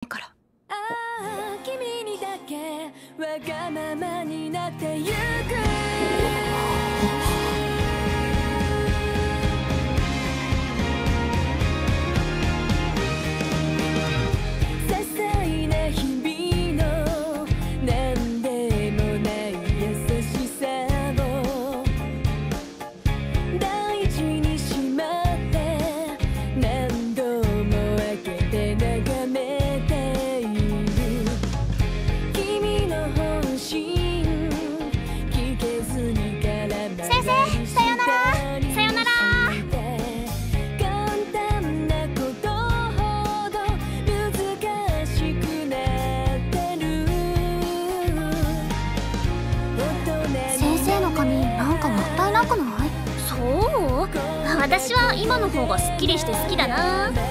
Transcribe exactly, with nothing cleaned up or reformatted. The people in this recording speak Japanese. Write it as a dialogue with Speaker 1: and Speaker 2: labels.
Speaker 1: から。
Speaker 2: ああ君にだけわがままになってゆく。
Speaker 3: 私は今の方がすっきりして好きだな。